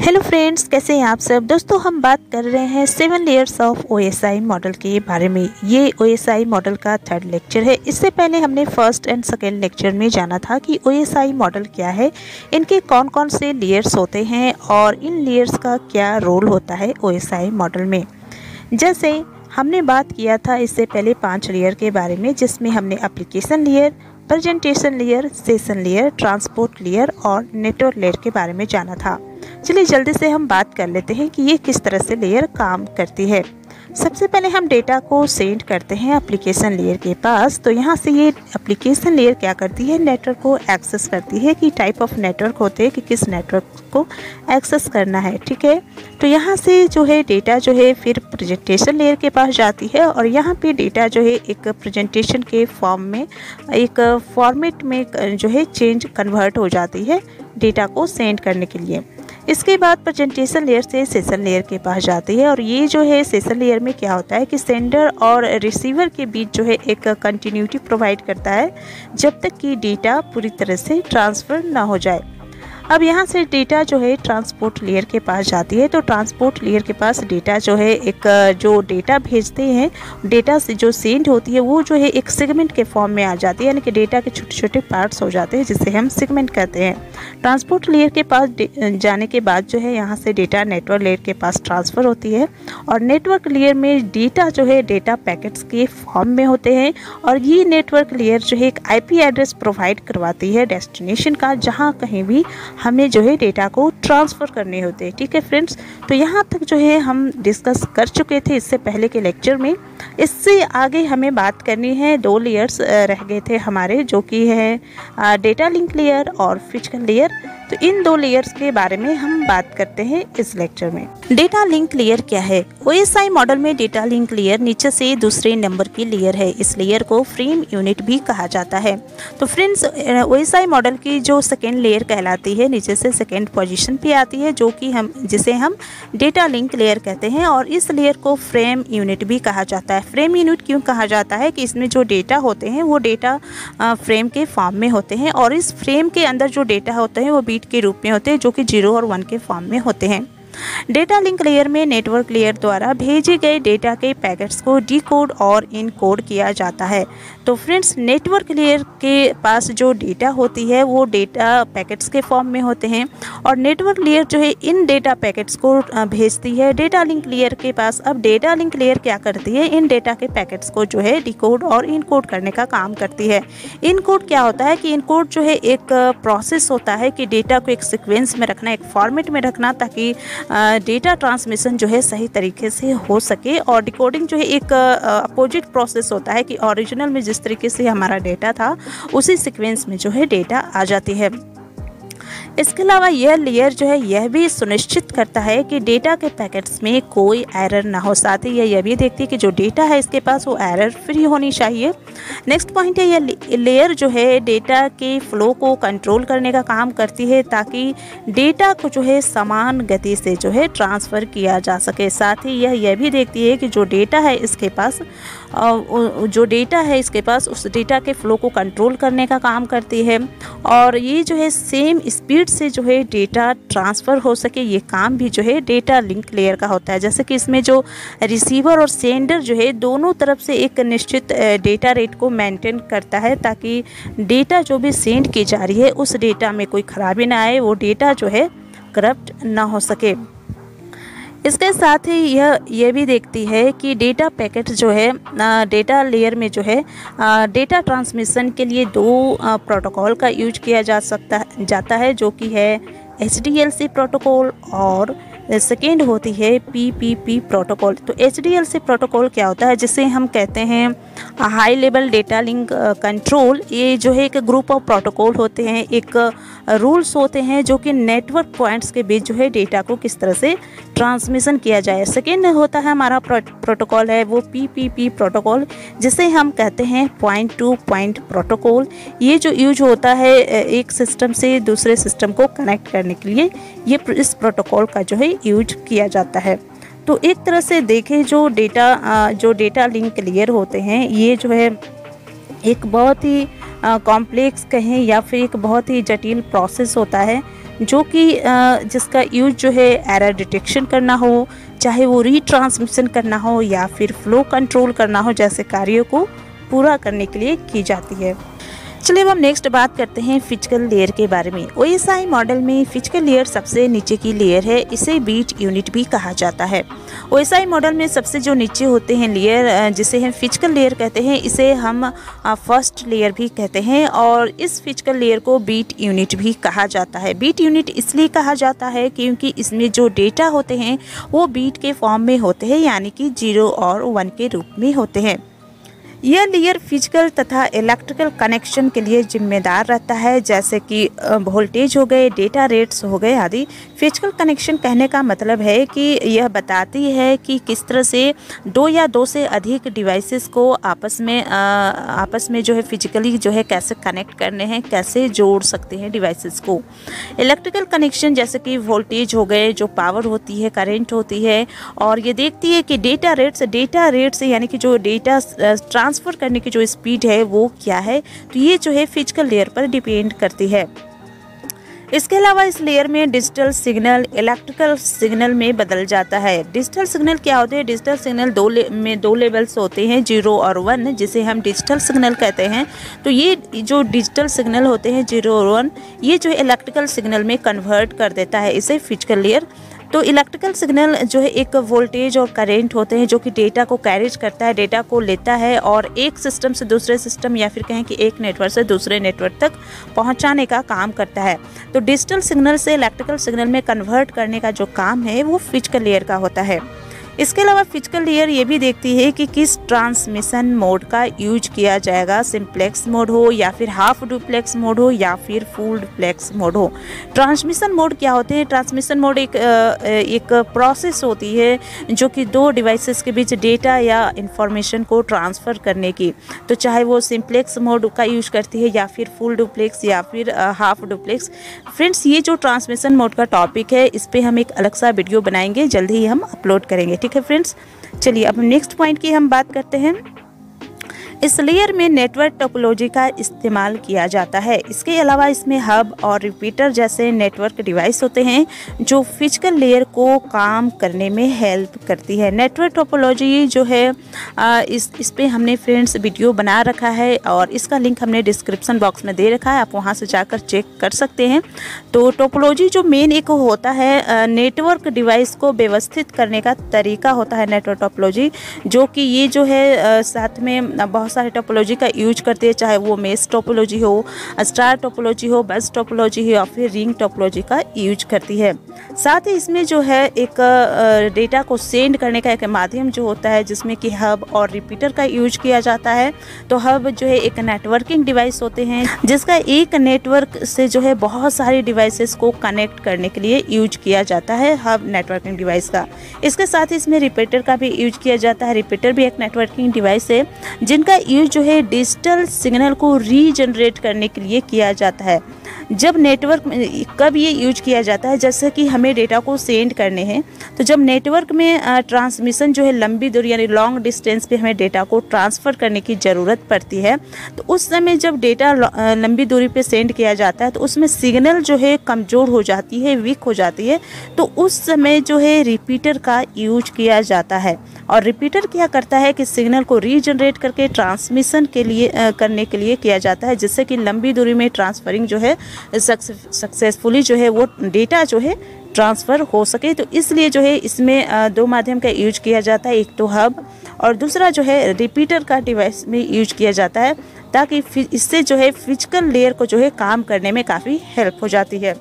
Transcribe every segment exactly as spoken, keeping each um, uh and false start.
Hello friends, कैसे हैं आप सब। दोस्तों, हम बात कर रहे हैं seven layers of OSI model के बारे में। ये ओएसआई मॉडल का थर्ड लेक्चर है। इससे पहले हमने फर्स्ट एंड सेकेंड लेक्चर में जाना था कि ओएसआई मॉडल क्या है, इनके कौन कौन से लेयर्स होते हैं और इन लेयर्स का क्या रोल होता है ओएसआई मॉडल में। जैसे हमने बात किया था इससे पहले पाँच लेयर के बारे में, जिसमें हमने application layer, presentation layer, session layer, transport layer और नेटवर्क लेयर के बारे में जाना था। चलिए जल्दी से हम बात कर लेते हैं कि ये किस तरह से लेयर काम करती है। सबसे पहले हम डेटा को सेंड करते हैं एप्लीकेशन लेयर के पास। तो यहाँ से ये एप्लीकेशन लेयर क्या करती है, नेटवर्क को एक्सेस करती है कि टाइप ऑफ नेटवर्क होते हैं कि किस नेटवर्क को एक्सेस करना है। ठीक है, तो यहाँ से जो है डेटा जो है फिर प्रेजेंटेशन लेयर के पास जाती है और यहाँ पे डेटा जो है एक प्रेजेंटेशन के फॉर्म में, एक फॉर्मेट में जो है चेंज कन्वर्ट हो जाती है डेटा को सेंड करने के लिए। इसके बाद प्रेजेंटेशन लेयर से सेशन लेयर के पास जाती है और ये जो है सेशन लेयर में क्या होता है कि सेंडर और रिसीवर के बीच जो है एक कंटिन्यूटी प्रोवाइड करता है जब तक कि डेटा पूरी तरह से ट्रांसफ़र ना हो जाए। अब यहाँ से डेटा जो है ट्रांसपोर्ट लेयर के पास जाती है। तो ट्रांसपोर्ट लेयर के पास डेटा जो है एक जो डेटा भेजते हैं, डेटा से जो सेंड होती है वो जो है एक सेगमेंट के फॉर्म में आ जाती है, यानी कि डेटा के छोटे छोटे पार्ट्स हो जाते हैं जिसे हम सेगमेंट कहते हैं। ट्रांसपोर्ट लेयर के पास जाने के बाद जो है यहाँ से डेटा नेटवर्क लेयर के पास ट्रांसफ़र होती है और नेटवर्क लेयर में डेटा जो है डेटा पैकेट्स के फॉर्म में होते हैं और ये नेटवर्क लेयर जो है एक आई पी एड्रेस प्रोवाइड करवाती है डेस्टिनेशन का, जहाँ कहीं भी हमें जो है डेटा को ट्रांसफ़र करने होते हैं। ठीक है फ्रेंड्स, तो यहाँ तक जो है हम डिस्कस कर चुके थे इससे पहले के लेक्चर में। इससे आगे हमें बात करनी है, दो लेयर्स रह गए थे हमारे, जो कि है डेटा लिंक लेयर और फिजिकल लेयर। तो इन दो लेयर्स के बारे में हम बात करते हैं इस लेक्चर में। डेटा लिंक लेयर क्या है? ओएसआई मॉडल में डेटा लिंक लेयर नीचे से दूसरे नंबर की लेयर है। इस लेयर को फ्रेम यूनिट भी कहा जाता है। तो फ्रेंड्स, ओएसआई मॉडल की जो सेकेंड लेयर कहलाती है, नीचे से सेकेंड पोजीशन पे आती है, जो कि हम जिसे हम डेटा लिंक लेयर कहते हैं और इस लेयर को फ्रेम यूनिट भी कहा जाता है। फ्रेम यूनिट क्यों कहा जाता है कि इसमें जो डेटा होते हैं वो डेटा फ्रेम के फॉर्म में होते हैं और इस फ्रेम के अंदर जो डेटा होते हैं वो बीट के रूप में होते हैं, जो कि जीरो और वन के फॉर्म में होते हैं। डेटा लिंक लेयर में नेटवर्क लेयर द्वारा भेजे गए डेटा के पैकेट्स को डिकोड और इनकोड किया जाता है। तो फ्रेंड्स, नेटवर्क लेयर के पास जो डेटा होती है वो डेटा पैकेट्स के फॉर्म में होते हैं और नेटवर्क लेयर जो है इन डेटा पैकेट्स को भेजती है डेटा लिंक लेयर के पास। अब डेटा लिंक लेयर क्या करती है, इन डेटा के पैकेट्स को जो है डिकोड और इनकोड करने का काम करती है। इनकोड क्या होता है कि इनकोड जो है एक प्रोसेस होता है कि डेटा को एक सीक्वेंस में रखना, एक फॉर्मेट में रखना, ताकि डेटा ट्रांसमिशन जो है सही तरीके से हो सके। और डिकोडिंग जो है एक अपोजिट प्रोसेस होता है कि ओरिजिनल में जिस तरीके से हमारा डेटा था उसी सीक्वेंस में जो है डेटा आ जाती है। इसके अलावा यह लेयर जो है यह भी सुनिश्चित करता है कि डेटा के पैकेट्स में कोई एरर ना हो। साथ ही यह यह भी देखती है कि जो डेटा है इसके पास वो एरर फ्री होनी चाहिए। नेक्स्ट पॉइंट है, यह लेयर जो है डेटा के फ्लो को कंट्रोल करने का काम करती है ताकि डेटा को जो है समान गति से जो है ट्रांसफ़र किया जा सके। साथ ही यह यह भी देखती है कि जो डेटा है इसके पास जो डेटा है इसके पास उस डेटा के फ्लो को कंट्रोल करने का काम करती है और ये जो है सेम स्पीड से जो है डेटा ट्रांसफ़र हो सके, ये काम भी जो है डेटा लिंक लेयर का होता है। जैसे कि इसमें जो रिसीवर और सेंडर जो है दोनों तरफ से एक निश्चित डेटा रेट को मेंटेन करता है ताकि डेटा जो भी सेंड की जा रही है उस डेटा में कोई खराबी ना आए, वो डेटा जो है करप्ट ना हो सके। इसके साथ ही यह यह भी देखती है कि डेटा पैकेट जो है डेटा लेयर में जो है डेटा ट्रांसमिशन के लिए दो प्रोटोकॉल का यूज किया जा सकता जाता है, जो कि है H D L C protocol और सेकेंड होती है पी पी पी प्रोटोकॉल। तो H D L C protocol क्या होता है, जिसे हम कहते हैं high level data link control. ये जो है एक ग्रुप ऑफ प्रोटोकॉल होते हैं, एक रूल्स होते हैं जो कि नेटवर्क पॉइंट्स के बीच जो है डेटा को किस तरह से ट्रांसमिशन किया जाए। सेकेंड होता है हमारा प्रोटोकॉल है वो पी पी पी प्रोटोकॉल, जिसे हम कहते हैं पॉइंट टू पॉइंट प्रोटोकॉल। ये जो यूज होता है एक सिस्टम से दूसरे सिस्टम को कनेक्ट करने के लिए, ये इस प्रोटोकॉल का जो है यूज किया जाता है। तो एक तरह से देखें जो डेटा जो डेटा लिंक लेयर होते हैं, ये जो है एक बहुत ही कॉम्प्लेक्स कहें या फिर एक बहुत ही जटिल प्रोसेस होता है जो कि जिसका यूज जो है एरर डिटेक्शन करना हो, चाहे वो रीट्रांसमिशन करना हो या फिर फ्लो कंट्रोल करना हो, जैसे कार्यों को पूरा करने के लिए की जाती है। चलिए अब हम नेक्स्ट बात करते हैं फिजिकल लेयर के बारे में। ओएसआई मॉडल में फिजिकल लेयर सबसे नीचे की लेयर है, इसे बीट यूनिट भी कहा जाता है। ओएसआई मॉडल में सबसे जो नीचे होते हैं लेयर, जिसे हम फिजिकल लेयर कहते हैं, इसे हम फर्स्ट लेयर भी कहते हैं और इस फिजिकल लेयर को बीट यूनिट भी कहा जाता है। बीट यूनिट इसलिए कहा जाता है क्योंकि इसमें जो डेटा होते हैं वो बीट के फॉर्म में होते हैं, यानी कि जीरो और वन के रूप में होते हैं। यह लेयर फिजिकल तथा इलेक्ट्रिकल कनेक्शन के लिए जिम्मेदार रहता है, जैसे कि वोल्टेज हो गए, डेटा रेट्स हो गए आदि। फिजिकल कनेक्शन कहने का मतलब है कि यह बताती है कि किस तरह से दो या दो से अधिक डिवाइसेस को आपस में आ, आपस में जो है फिजिकली जो है कैसे कनेक्ट करने हैं, कैसे जोड़ सकते हैं डिवाइसेस को। इलेक्ट्रिकल कनेक्शन जैसे कि वोल्टेज हो गए, जो पावर होती है, करंट होती है, और ये देखती है कि डेटा रेट्स डेटा रेट्स यानी कि जो डेटा ट्रांसफ़र करने की जो स्पीड है वो क्या है, तो ये जो है फिजिकल लेयर पर डिपेंड करती है। इसके अलावा इस लेयर में डिजिटल सिग्नल इलेक्ट्रिकल सिग्नल में बदल जाता है। डिजिटल सिग्नल क्या होते हैं? डिजिटल सिग्नल दो ले, में दो लेवल्स होते हैं, जीरो और वन, जिसे हम डिजिटल सिग्नल कहते हैं। तो ये जो डिजिटल सिग्नल होते हैं जीरो और वन, ये जो है इलेक्ट्रिकल सिग्नल में कन्वर्ट कर देता है इसे फिजिकल लेयर। तो इलेक्ट्रिकल सिग्नल जो है एक वोल्टेज और करंट होते हैं जो कि डेटा को कैरिज करता है, डेटा को लेता है और एक सिस्टम से दूसरे सिस्टम या फिर कहें कि एक नेटवर्क से दूसरे नेटवर्क तक पहुंचाने का काम करता है। तो डिजिटल सिग्नल से इलेक्ट्रिकल सिग्नल में कन्वर्ट करने का जो काम है वो फिजिकल लेयर का होता है। इसके अलावा फिजिकल लेयर ये भी देखती है कि किस ट्रांसमिशन मोड का यूज किया जाएगा, सिंप्लेक्स मोड हो या फिर हाफ डुप्लेक्स मोड हो या फिर फुल डुप्लेक्स मोड हो। ट्रांसमिशन मोड क्या होते हैं? ट्रांसमिशन मोड एक एक प्रोसेस होती है जो कि दो डिवाइसेस के बीच डेटा या इंफॉर्मेशन को ट्रांसफ़र करने की, तो चाहे वो सिंप्लेक्स मोड का यूज करती है या फिर फुल डुप्लेक्स या फिर हाफ डुप्लेक्स। फ्रेंड्स, ये जो ट्रांसमिशन मोड का टॉपिक है इस पर हम एक अलग सा वीडियो बनाएंगे, जल्दी ही हम अपलोड करेंगे। ठीक है फ्रेंड्स, चलिए अब नेक्स्ट पॉइंट की हम बात करते हैं। इस लेयर में नेटवर्क टोपोलॉजी का इस्तेमाल किया जाता है। इसके अलावा इसमें हब और रिपीटर जैसे नेटवर्क डिवाइस होते हैं जो फिजिकल लेयर को काम करने में हेल्प करती है। नेटवर्क टोपोलॉजी जो है आ, इस इस पे हमने फ्रेंड्स वीडियो बना रखा है और इसका लिंक हमने डिस्क्रिप्शन बॉक्स में दे रखा है, आप वहां से जाकर चेक कर सकते हैं। तो टोपोलॉजी जो मेन एक होता है नेटवर्क डिवाइस को व्यवस्थित करने का तरीका होता है नेटवर्क टोपोलॉजी, जो कि ये जो है साथ में बहुत सारे टोपोलॉजी का यूज करते हैं, चाहे वो मेश टोपोलॉजी हो, स्टार टोपोलॉजी हो, बस टोपोलॉजी हो या फिर रिंग टोपोलॉजी का यूज करती है। साथ ही इसमें जो है एक डेटा को सेंड करने का एक माध्यम जो होता है जिसमें कि हब और रिपीटर का यूज किया जाता है। तो हब जो है एक नेटवर्किंग डिवाइस होते हैं जिसका एक नेटवर्क से जो है बहुत सारी डिवाइसेस को कनेक्ट करने के लिए यूज किया जाता है, हब नेटवर्किंग डिवाइस का। इसके साथ ही इसमें रिपीटर का भी यूज किया जाता है। रिपीटर भी एक नेटवर्किंग डिवाइस है जिनका यूज जो है डिजिटल सिग्नल को रीजनरेट करने के लिए किया जाता है। जब नेटवर्क में कब ये यूज किया जाता है, जैसे कि हमें डेटा को सेंड करने हैं, तो जब नेटवर्क में ट्रांसमिशन जो है लंबी दूरी यानी लॉन्ग डिस्टेंस पे हमें डेटा को ट्रांसफ़र करने की ज़रूरत पड़ती है, तो उस समय जब डेटा लंबी दूरी पे सेंड किया जाता है तो उसमें सिग्नल जो है कमज़ोर हो जाती है, वीक हो जाती है, तो उस समय जो है रिपीटर का यूज किया जाता है। और रिपीटर क्या करता है कि सिग्नल को रीजनरेट करके ट्रांसमिशन के लिए आ, करने के लिए किया जाता है, जिससे कि लंबी दूरी में ट्रांसफरिंग जो है सक्सेसफुली जो है वो डेटा जो है ट्रांसफ़र हो सके। तो इसलिए जो है इसमें आ, दो माध्यम का यूज किया जाता है, एक तो हब और दूसरा जो है रिपीटर का डिवाइस में यूज किया जाता है, ताकि इससे जो है फिजिकल लेयर को जो है काम करने में काफ़ी हेल्प हो जाती है।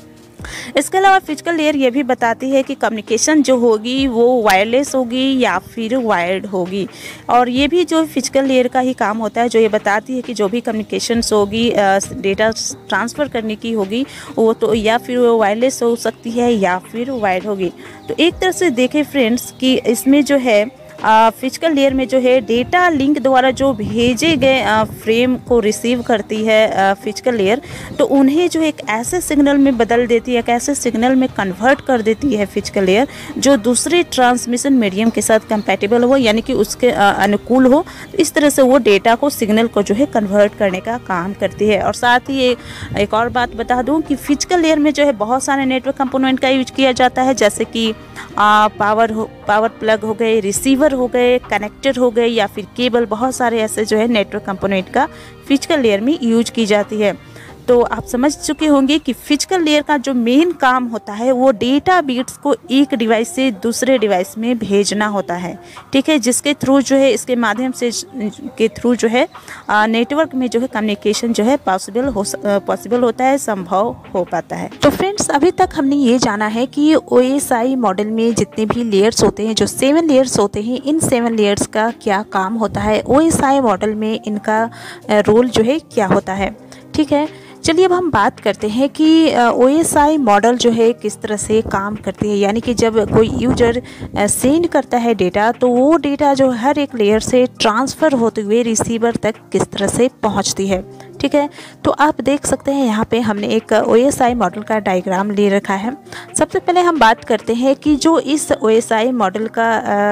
इसके अलावा फिजिकल लेयर ये भी बताती है कि कम्युनिकेशन जो होगी वो वायरलेस होगी या फिर वायर्ड होगी, और ये भी जो फिजिकल लेयर का ही काम होता है, जो ये बताती है कि जो भी कम्युनिकेशंस होगी, डेटा ट्रांसफ़र करने की होगी, वो तो या फिर वो वायरलेस हो सकती है या फिर वायर्ड होगी। तो एक तरह से देखें फ्रेंड्स कि इसमें जो है फिजिकल लेयर में जो है डेटा लिंक द्वारा जो भेजे गए फ्रेम को रिसीव करती है फिजिकल लेयर, तो उन्हें जो एक ऐसे सिग्नल में बदल देती है, एक ऐसे सिग्नल में कन्वर्ट कर देती है फिजिकल लेयर जो दूसरे ट्रांसमिशन मीडियम के साथ कंपैटिबल हो, यानी कि उसके अनुकूल हो। तो इस तरह से वो डेटा को सिग्नल को जो है कन्वर्ट करने का काम करती है। और साथ ही एक, एक और बात बता दूं कि फिजिकल लेयर में जो है बहुत सारे नेटवर्क कंपोनेंट का यूज किया जाता है, जैसे कि आ, पावर हो पावर प्लग हो गए, रिसीवर हो गए, कनेक्टर हो गए, या फिर केबल। बहुत सारे ऐसे जो है नेटवर्क कंपोनेंट का फिजिकल लेयर में यूज की जाती है। तो आप समझ चुके होंगे कि फिजिकल लेयर का जो मेन काम होता है वो डेटा बिट्स को एक डिवाइस से दूसरे डिवाइस में भेजना होता है, ठीक है, जिसके थ्रू जो है इसके माध्यम से के थ्रू जो है नेटवर्क में जो है कम्युनिकेशन जो है पॉसिबल हो पॉसिबल होता है, संभव हो पाता है। तो फ्रेंड्स, अभी तक हमने ये जाना है कि ओएसआई मॉडल में जितने भी लेयर्स होते हैं, जो सेवन लेयर्स होते हैं, इन सेवन लेयर्स का क्या काम होता है, ओएसआई मॉडल में इनका रोल जो है क्या होता है, ठीक है। चलिए अब हम बात करते हैं कि ओएसआई मॉडल जो है किस तरह से काम करती है। यानी कि जब कोई यूजर सेंड करता है डेटा, तो वो डेटा जो हर एक लेयर से ट्रांसफ़र होते हुए रिसीवर तक किस तरह से पहुंचती है, ठीक है। तो आप देख सकते हैं यहाँ पे हमने एक ओएसआई मॉडल का डायग्राम ले रखा है। सबसे पहले हम बात करते हैं कि जो इस ओएसआई मॉडल का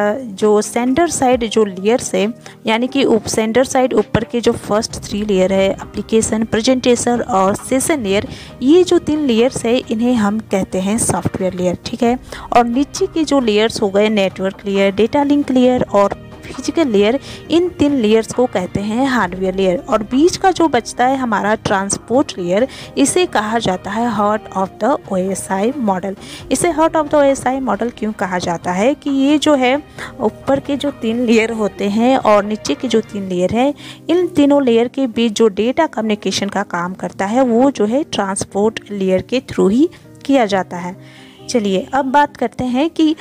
जो सेंडर साइड जो लेयर्स है, यानी कि उप सेंडर साइड ऊपर के जो फर्स्ट थ्री लेयर है, एप्लीकेशन, प्रेजेंटेशन और सेशन लेयर, ये जो तीन लेयर्स है इन्हें हम कहते हैं सॉफ्टवेयर लेयर, ठीक है। और नीचे के जो लेयर्स हो गए network layer, data link layer और फिजिकल लेयर, इन तीन लेयर्स को कहते हैं हार्डवेयर लेयर। और बीच का जो बचता है हमारा ट्रांसपोर्ट लेयर, इसे कहा जाता है heart of the OSI model. इसे heart of the OSI model क्यों कहा जाता है कि ये जो है ऊपर के जो तीन लेयर होते हैं और नीचे के जो तीन लेयर हैं, इन तीनों लेयर के बीच जो डेटा कम्युनिकेशन का काम करता है वो जो है ट्रांसपोर्ट लेयर के थ्रू ही किया जाता है। चलिए अब बात करते हैं कि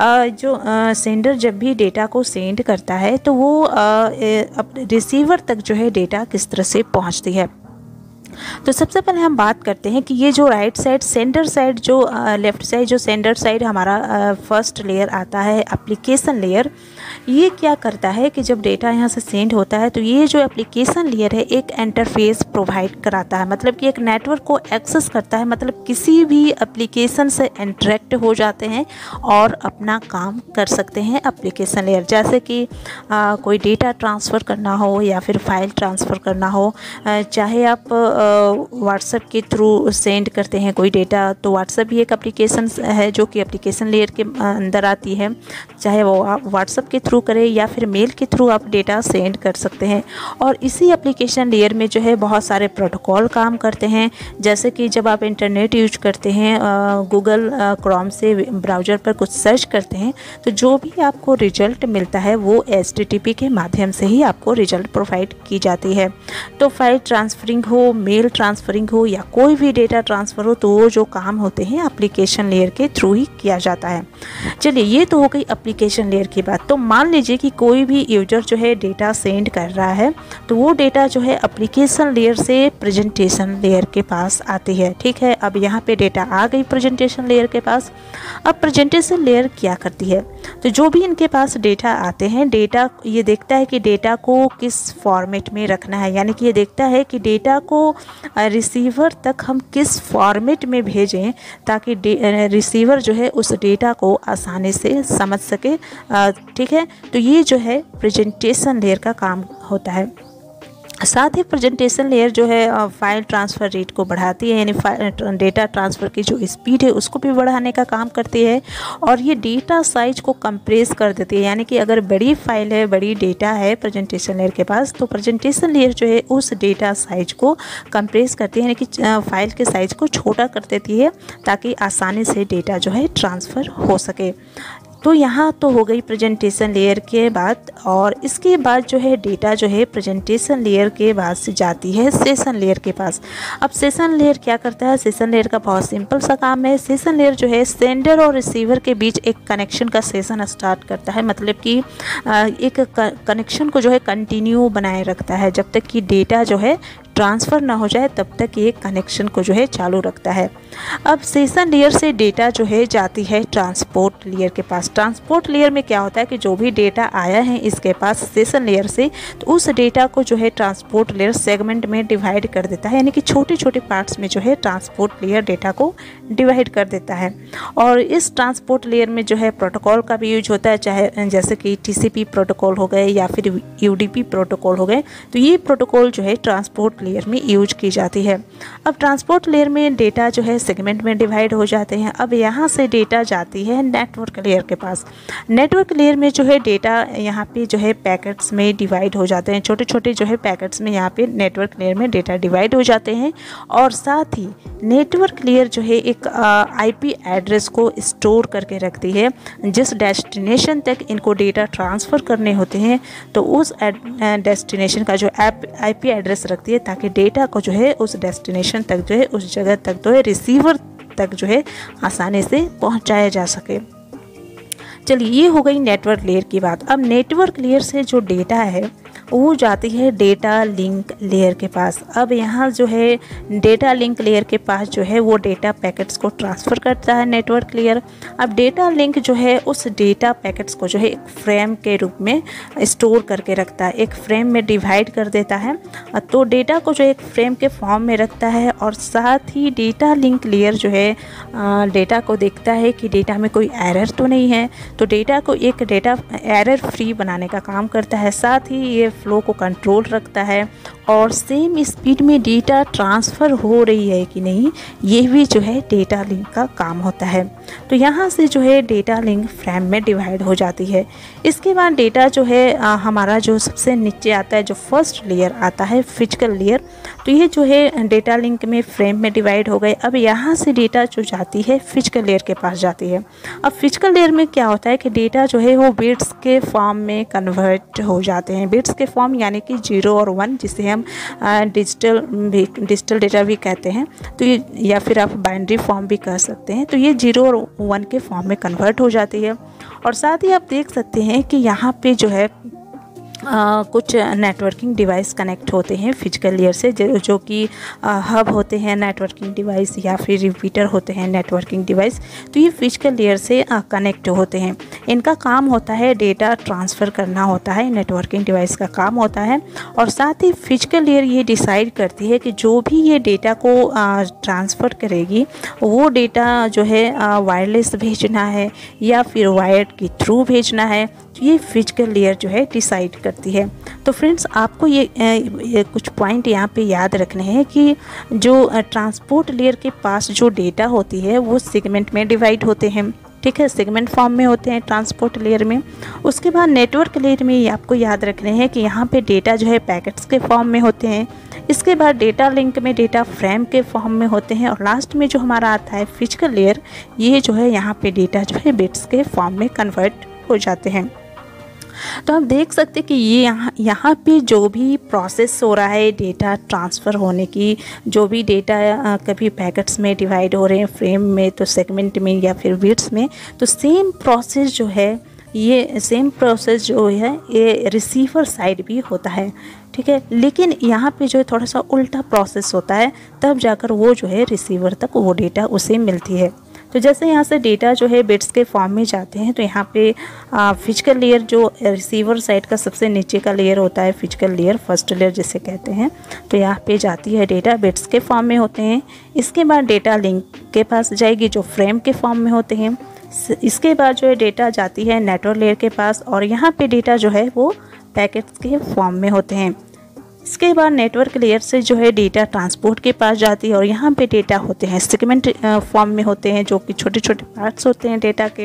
जो सेंडर जब भी डेटा को सेंड करता है तो वो रिसीवर तक जो है डेटा किस तरह से पहुंचती है। तो सबसे पहले हम बात करते हैं कि ये जो राइट साइड सेंडर साइड जो लेफ़्ट साइड जो सेंडर साइड हमारा फर्स्ट लेयर आता है एप्लीकेशन लेयर, ये क्या करता है कि जब डेटा यहाँ से सेंड होता है तो ये जो एप्लीकेशन लेयर है एक इंटरफेस प्रोवाइड कराता है, मतलब कि एक नेटवर्क को एक्सेस करता है, मतलब किसी भी एप्लीकेशन से इंटरेक्ट हो जाते हैं और अपना काम कर सकते हैं एप्लीकेशन लेयर। जैसे कि आ, कोई डेटा ट्रांसफ़र करना हो या फिर फाइल ट्रांसफ़र करना हो, चाहे आप व्हाट्सएप के थ्रू सेंड करते हैं कोई डेटा, तो व्हाट्सएप भी एक एप्लीकेशन है जो कि एप्लीकेशन लेयर के अंदर आती है। चाहे वो आप व्हाट्सएप के थ्रू करें या फिर मेल के थ्रू आप डेटा सेंड कर सकते हैं। और इसी एप्लीकेशन लेयर में जो है बहुत सारे प्रोटोकॉल काम करते हैं, जैसे कि जब आप इंटरनेट यूज करते हैं, गूगल क्रोम से ब्राउज़र पर कुछ सर्च करते हैं, तो जो भी आपको रिजल्ट मिलता है वो एच टी टी पी के माध्यम से ही आपको रिजल्ट प्रोवाइड की जाती है। तो फाइल ट्रांसफरिंग हो, मेल ट्रांसफरिंग हो या कोई भी डेटा ट्रांसफ़र हो, तो वो जो काम होते हैं एप्लीकेशन लेयर के थ्रू ही किया जाता है। चलिए ये तो हो गई एप्लीकेशन लेयर की बात। तो मान लीजिए कि कोई भी यूजर जो है डेटा सेंड कर रहा है, तो वो डेटा जो है एप्लीकेशन लेयर से प्रेजेंटेशन लेयर के पास आती है, ठीक है। अब यहाँ पे डेटा आ गई प्रेजेंटेशन लेयर के पास। अब प्रेजेंटेशन लेयर क्या करती है, तो जो भी इनके पास डेटा आते हैं, डेटा ये देखता है कि डेटा को किस फॉर्मेट में रखना है, यानी कि ये देखता है कि डेटा को रिसीवर तक हम किस फॉर्मेट में भेजें ताकि रिसीवर जो है उस डेटा को आसानी से समझ सके, ठीक है। तो ये जो है प्रेजेंटेशन लेयर का काम होता है। साथ ही प्रेजेंटेशन लेयर जो है फाइल ट्रांसफ़र रेट को बढ़ाती है, यानी डेटा ट्रांसफ़र की जो स्पीड है उसको भी बढ़ाने का काम करती है। और ये डेटा साइज को कंप्रेस कर देती है, यानी कि अगर बड़ी फाइल है, बड़ी डेटा है प्रेजेंटेशन लेयर के पास, तो प्रेजेंटेशन लेयर जो है उस डेटा साइज को कंप्रेस करती है, यानी कि फाइल के साइज़ को छोटा कर देती है ताकि आसानी से डेटा जो है ट्रांसफ़र हो सके। तो यहाँ तो हो गई प्रेजेंटेशन लेयर के बाद, और इसके बाद जो है डेटा जो है प्रेजेंटेशन लेयर के बाद से जाती है सेशन लेयर के पास। अब सेशन लेयर क्या करता है, सेशन लेयर का बहुत सिंपल सा काम है। सेशन लेयर जो है सेंडर और रिसीवर के बीच एक कनेक्शन का सेशन स्टार्ट करता है, मतलब कि एक कनेक्शन को जो है कंटिन्यू बनाए रखता है, जब तक कि डेटा जो है ट्रांसफ़र ना हो जाए तब तक ये कनेक्शन को जो है चालू रखता है। अब सेशन लेयर से डेटा जो है जाती है ट्रांसपोर्ट लेयर के पास। ट्रांसपोर्ट लेयर में क्या होता है कि जो भी डेटा आया है इसके पास सेशन लेयर से, तो उस डेटा को जो है ट्रांसपोर्ट लेयर सेगमेंट में डिवाइड कर देता है, यानी कि छोटे छोटे पार्ट्स में जो है ट्रांसपोर्ट लेयर डेटा को डिवाइड कर देता है। और इस ट्रांसपोर्ट लेयर में जो है प्रोटोकॉल का भी यूज होता है, चाहे जैसे कि टीसीपी प्रोटोकॉल हो गए या फिर यूडीपी प्रोटोकॉल हो गए, तो ये प्रोटोकॉल जो है ट्रांसपोर्ट लेयर में यूज की जाती है। अब ट्रांसपोर्ट लेयर में डेटा जो है सेगमेंट में डिवाइड हो जाते हैं। अब यहाँ से डेटा जाती है नेटवर्क लेयर के पास। नेटवर्क लेयर में जो है डेटा यहाँ पे जो है पैकेट्स में डिवाइड हो जाते हैं, छोटे छोटे जो है पैकेट्स में यहाँ पे नेटवर्क लेयर में डेटा डिवाइड हो जाते हैं। और साथ ही नेटवर्क लेयर जो है एक आईपी एड्रेस को स्टोर करके रखती है, जिस डेस्टिनेशन तक इनको डेटा ट्रांसफ़र करने होते हैं तो उस डेस्टिनेशन का जो ऐप आईपी एड्रेस रखती है, ताकि डेटा को जो है उस डेस्टिनेशन तक जो है उस जगह तक जो है रिसीवर तक जो है आसानी से पहुंचाया जा सके। चलिए, ये हो गई नेटवर्क लेयर की बात। अब नेटवर्क लेयर से जो डेटा है वो जाती है डेटा लिंक लेयर के पास। अब यहाँ जो है डेटा लिंक लेयर के पास जो है वो डेटा पैकेट्स को ट्रांसफ़र करता है नेटवर्क लेयर। अब डेटा लिंक जो है उस डेटा पैकेट्स को जो है एक फ्रेम के रूप में स्टोर करके रखता है, एक फ्रेम में डिवाइड कर देता है। तो डेटा को जो एक फ्रेम के फॉर्म में रखता है और साथ ही डेटा लिंक लेयर जो है डेटा को देखता है कि डेटा में कोई एरर तो नहीं है, तो डेटा को एक डेटा एरर फ्री बनाने का काम करता है। साथ ही ये फ्लो को कंट्रोल रखता है और सेम स्पीड में डेटा ट्रांसफ़र हो रही है कि नहीं, ये भी जो है डेटा लिंक का काम होता है। तो यहाँ से जो है डेटा लिंक फ्रेम में डिवाइड हो जाती है। इसके बाद डेटा जो है आ, हमारा जो सबसे नीचे आता है, जो फर्स्ट लेयर आता है फिजिकल लेयर, तो ये जो है डेटा लिंक में फ्रेम में डिवाइड हो गए। अब यहाँ से डेटा जो जाती है फिजिकल लेयर के पास जाती है। अब फिजिकल लेयर में क्या होता है कि डेटा जो है वो बिट्स के फॉर्म में कन्वर्ट हो जाते हैं। बिट्स के फॉर्म यानी कि जीरो और वन, जिसे हम डिजिटल भी डिजिटल डेटा भी कहते हैं, तो ये या फिर आप बाइनरी फॉर्म भी कह सकते हैं। तो ये जीरो और वन के फॉर्म में कन्वर्ट हो जाती है। और साथ ही आप देख सकते हैं कि यहाँ पे जो है आ, कुछ नेटवर्किंग डिवाइस कनेक्ट होते हैं फिजिकल लेयर से, जो, जो कि हब होते हैं नेटवर्किंग डिवाइस या फिर रिपीटर होते हैं नेटवर्किंग डिवाइस। तो ये फिजिकल लेयर से कनेक्ट होते हैं। इनका काम होता है डेटा ट्रांसफ़र करना होता है, नेटवर्किंग डिवाइस का काम होता है। और साथ ही फिजिकल लेयर ये डिसाइड करती है कि जो भी ये डेटा को ट्रांसफ़र करेगी वो डेटा जो है वायरलेस भेजना है या फिर वायर के थ्रू भेजना है, तो ये फिजिकल लेयर जो है डिसाइड करती है। तो फ्रेंड्स, आपको ये, ये कुछ पॉइंट यहाँ पे याद रखने हैं कि जो ट्रांसपोर्ट लेयर के पास जो डेटा होती है वो सेगमेंट में डिवाइड होते हैं, ठीक है, सेगमेंट फॉर्म में होते हैं ट्रांसपोर्ट लेयर में। उसके बाद नेटवर्क लेयर में ये आपको याद रखने हैं कि यहाँ पे डेटा जो है पैकेट्स के फॉर्म में होते हैं। इसके बाद डेटा लिंक में डेटा फ्रेम के फॉर्म में होते हैं। और लास्ट में जो हमारा आता है फिजिकल लेयर, ये जो है यहाँ पे डेटा जो है बिट्स के फॉर्म में कन्वर्ट हो जाते हैं। तो आप देख सकते हैं कि ये यहाँ यहाँ पे जो भी प्रोसेस हो रहा है डेटा ट्रांसफ़र होने की, जो भी डेटा कभी पैकेट्स में डिवाइड हो रहे हैं, फ्रेम में तो सेगमेंट में या फिर बिट्स में, तो सेम प्रोसेस जो है ये सेम प्रोसेस जो है ये रिसीवर साइड भी होता है, ठीक है। लेकिन यहाँ पे जो है थोड़ा सा उल्टा प्रोसेस होता है, तब जाकर वो जो है रिसीवर तक वो डेटा उसे मिलती है। तो जैसे यहाँ से डेटा जो है बिट्स के फॉर्म में जाते हैं, तो यहाँ पे फिजिकल लेयर जो रिसीवर साइड का सबसे नीचे का लेयर होता है, फिजिकल लेयर फर्स्ट लेयर जिसे कहते हैं, तो यहाँ पे जाती है डेटा बिट्स के फॉर्म में होते हैं। इसके बाद डेटा लिंक के पास जाएगी जो फ्रेम के फॉर्म में होते हैं। इसके बाद जो है डेटा जाती है नेटवर्क लेयर के पास और यहाँ पे डेटा जो है वो पैकेट्स के फॉर्म में होते हैं। इसके बाद नेटवर्क लेयर से जो है डेटा ट्रांसपोर्ट के पास जाती है और यहाँ पे डेटा होते हैं सेगमेंट फॉर्म में होते हैं, जो कि छोटे छोटे पार्ट्स होते हैं डेटा के।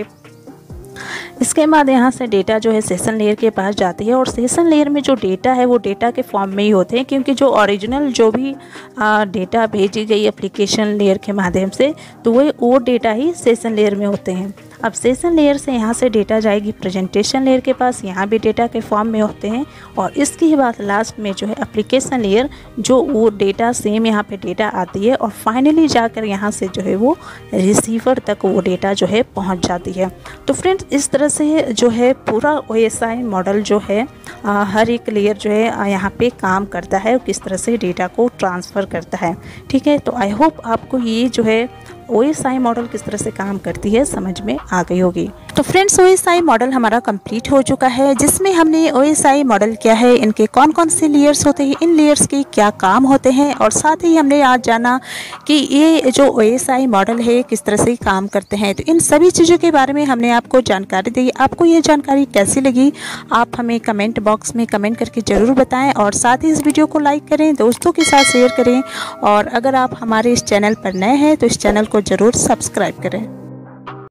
इसके बाद यहाँ से डेटा जो है सेशन लेयर के पास जाती है और सेशन लेयर में जो डेटा है वो डेटा के फॉर्म में ही होते हैं, क्योंकि जो ओरिजिनल जो भी आ, डेटा भेजी गई एप्लीकेशन लेयर के माध्यम से, तो वो वो डेटा ही सेशन लेयर में होते हैं। अब सेशन लेयर से यहाँ से डेटा जाएगी प्रेजेंटेशन लेयर के पास, यहाँ भी डेटा के फॉर्म में होते हैं। और इसके बाद लास्ट में जो है एप्लीकेशन लेयर, जो वो डेटा सेम यहाँ पे डेटा आती है और फाइनली जाकर यहाँ से जो है वो रिसीवर तक वो डेटा जो है पहुँच जाती है। तो फ्रेंड्स इस तरह से जो है पूरा ओ एस आई मॉडल जो है आ, हर एक लेयर जो है यहाँ पे काम करता है, किस तरह से डेटा को ट्रांसफ़र करता है। ठीक है, तो आई होप आपको ये जो है ओ एस आई मॉडल किस तरह से काम करती है समझ में आ गई होगी। तो friends O S I model हमारा कंप्लीट हो चुका है, जिसमें हमने ओ एस आई मॉडल क्या है, इनके कौन कौन से लेयर्स होते हैं, इन लेयर्स के क्या काम होते हैं, और साथ ही हमने आज जाना कि ये जो ओ एस आई मॉडल है किस तरह से काम करते हैं। तो इन सभी चीज़ों के बारे में हमने आपको जानकारी दी। आपको ये जानकारी कैसी लगी आप हमें कमेंट बॉक्स में कमेंट करके ज़रूर बताएं, और साथ ही इस वीडियो को लाइक करें, दोस्तों के साथ शेयर करें, और अगर आप हमारे इस चैनल पर नए हैं तो इस चैनल को ज़रूर सब्सक्राइब करें।